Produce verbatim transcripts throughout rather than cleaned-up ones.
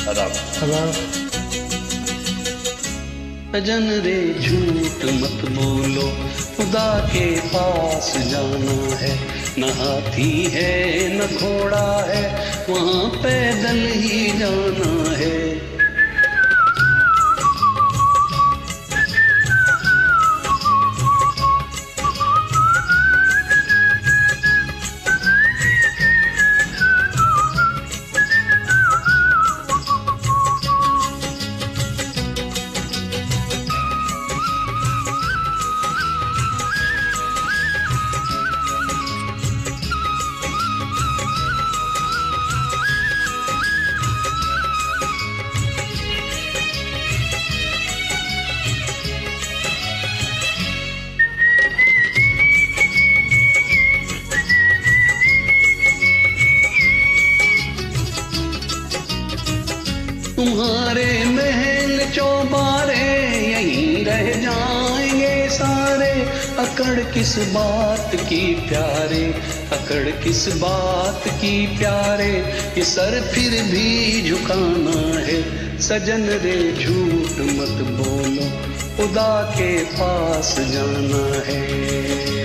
सजन रे झूठ मत बोलो, खुदा के पास जाना है। न हाथी है न घोड़ा है, वहाँ पैदल ही जाना है। तुम्हारे महल चौबारे यहीं रह जाएंगे सारे। अकड़ किस बात की प्यारे, अकड़ किस बात की प्यारे, ये सर फिर भी झुकाना है। सजन रे झूठ मत बोलो, खुदा के पास जाना है।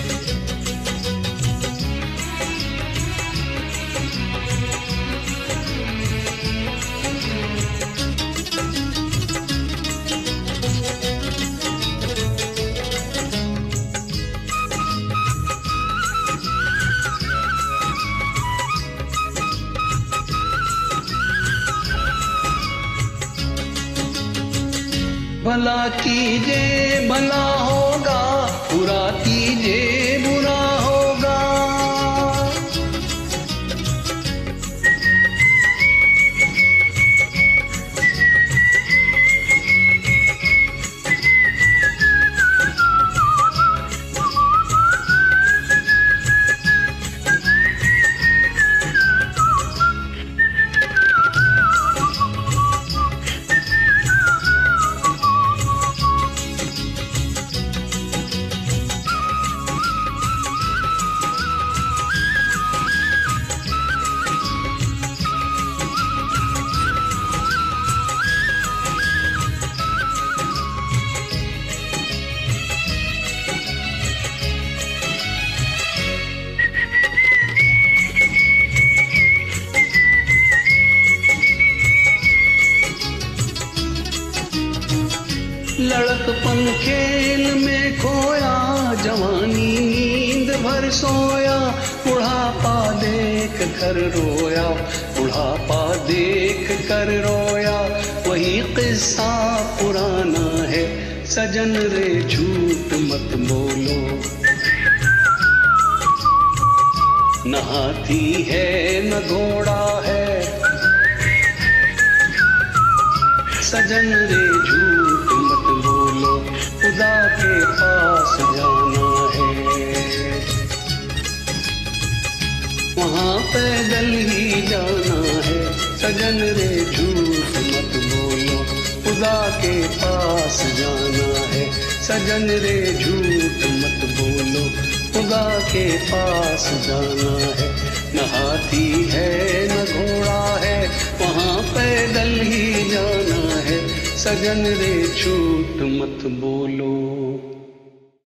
भला कीजे भला होगा, बुरा कीजे बुरा होगा। लड़कपन खेल में खोया, जवानी नींद भर सोया। बुढ़ापा देख कर रोया, बुढ़ापा देख कर रोया। वही किस्सा पुराना है, सजन रे झूठ मत बोलो। न हाथी है न घोड़ा है, सजन रे झूठ मत बोलो, खुदा के पास जाना है। वहाँ पैदल ही जाना है। सजन रे झूठ मत बोलो, खुदा के पास जाना है। सजन रे झूठ मत बोलो, खुदा के पास जाना है। न हाथी है न घोड़ा है, वहाँ पैदल ही जाना है। सजन रे झूठ मत बोलो।